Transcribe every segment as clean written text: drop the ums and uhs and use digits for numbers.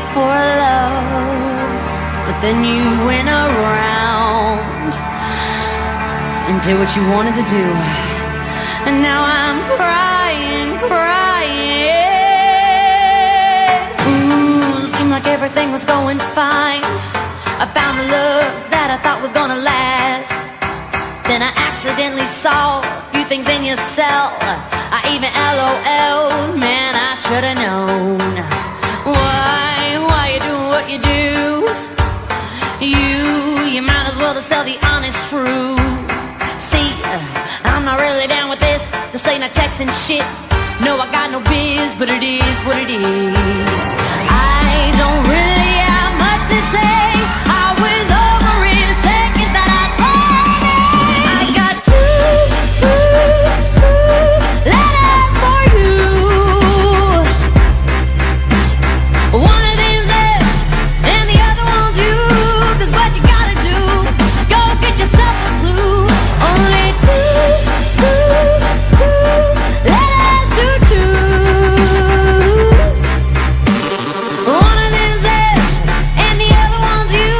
for love, but then you went around and did what you wanted to do. And now I'm crying, crying. Ooh, seemed like everything was going fine. I found a love that I thought was gonna last. Then I accidentally saw a few things in your cell. I even LOL'd, man, I should've known. Why you doing what you do? You might as well just tell the honest truth. See, I'm not really down with this ain't no texting shit. No, I got no biz, but it is what it is. I don't really have much to say. I was over it the second that I saw it. I got two letters for you. One of them's left and the other one's you. 'Cause what you gotta do is go get yourself a clue. Only two letters to choose. One of them's left and the other one's you.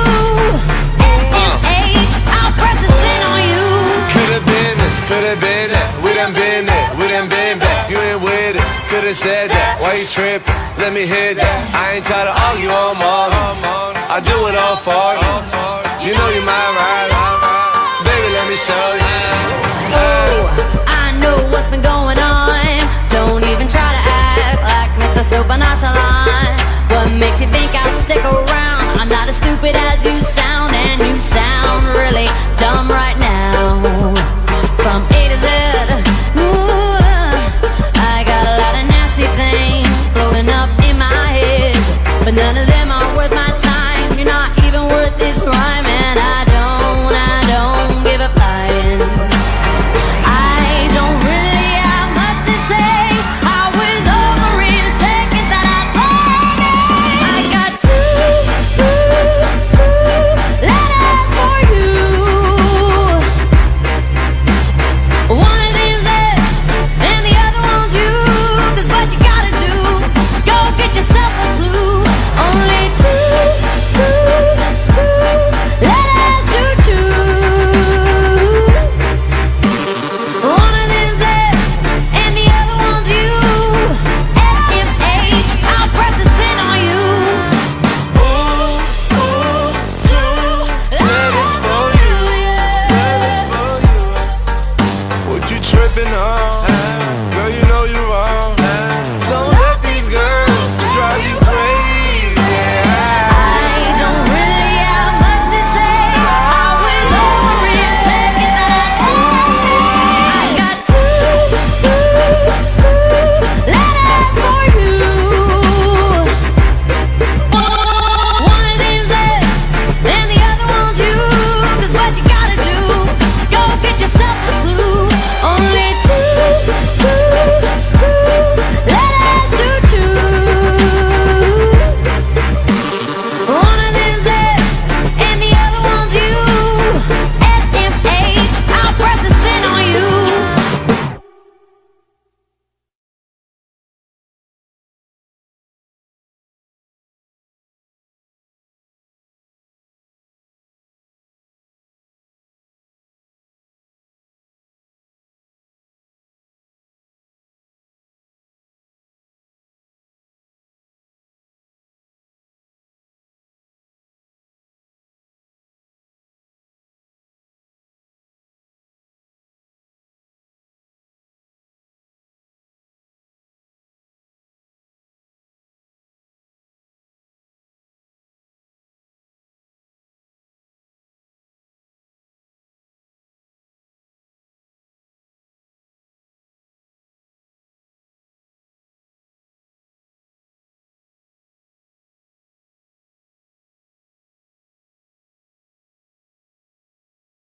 SMH, I'll press the sin on you. Could've been this, could've been that. We done been there, we done been back. You ain't with it, could've said that. Why you trippin'? Let me hit that. I ain't try to argue on morning. I do it all for you. You know you my ride. Baby, let me show you. Oh, I know what's been going on. Don't even try to act like Mr. Super Nonchalant. What makes you think I'll stick around? I'm not as stupid as you.